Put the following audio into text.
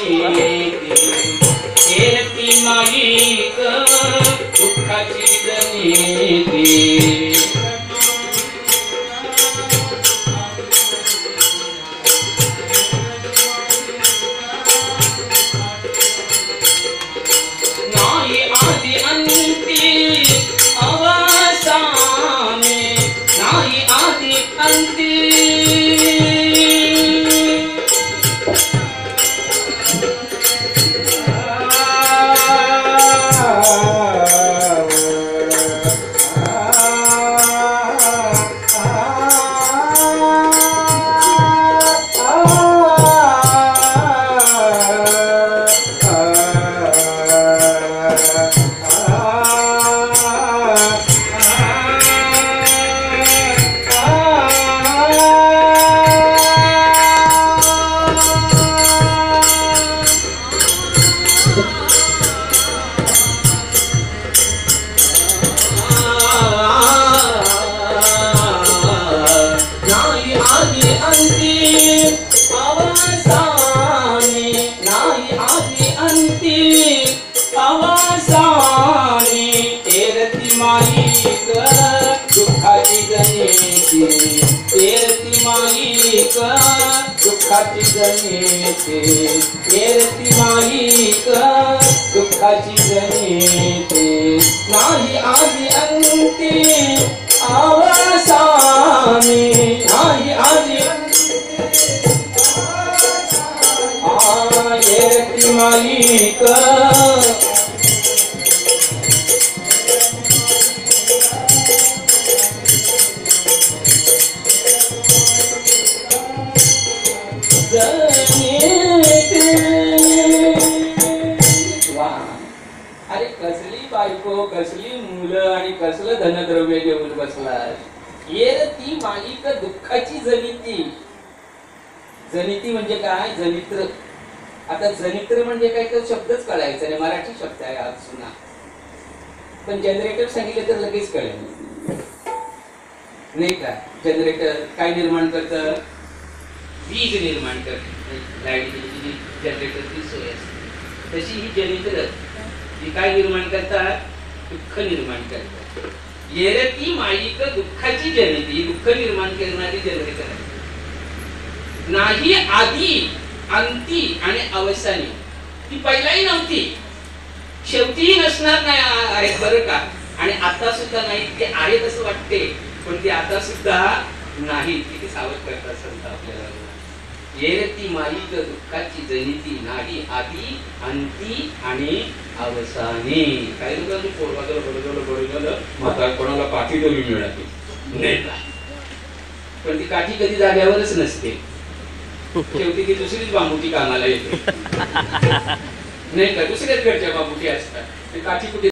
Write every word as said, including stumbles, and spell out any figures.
येती माईक दुःखाची जनिती नाही आदि अंती अवसाने नाही आदि अंती दुःखाची जनिती येती माईक दुःखाची जनिती येती माईक दुःखाची जनिती नाही आदि अंती अवसानी नाही आदि येती माईक अरे कसली बायको कसली मुलं आणि कसलं धनद्रव्य घेऊन बसलाय ये ती माईक दुःखाची जनिती जनिती म्हणजे काय जनित्र आता जनित्र म्हणजे काय तर शब्दच कळायचा नाही मराठी शब्द आहे आज सुना पण जनरेटर सांगितलं तर लगेच कळेल नाही का जनरेटर काय निर्माण करतं वीज निर्माण करते लाईट जनरेटरची सोय असते तशी ही जनरेटर ती काय निर्माण करतात दुःख निर्माण करतात येरती माईक दुःखाची जनिती दुःख निर्माण करणारी जनरेटर आहे नाही आधी अंती आणि अवसानी ती पहिलाही नव्हती शेवटीही नसणार नाही आहेत बरं का आणि आता सुद्धा नाही ते आहेत असं वाटते पण ती आता सुद्धा नाही किती सावध करतात संत आपल्याला येरती माईक दुःखाची जनिती नाही आधी अंती आणि अवसानी काही लोकांनी पोरबाजूला बडगवलं बडगवलं म्हातार कोणाला काठी तरी मिळाली नाही पण ती काठी कधी जाग्यावरच नसते शेवटी ती दुसरीच बांबुटी कामाला येते नाही का दुसऱ्याच घरच्या बांबुटी असतात काठी कुठे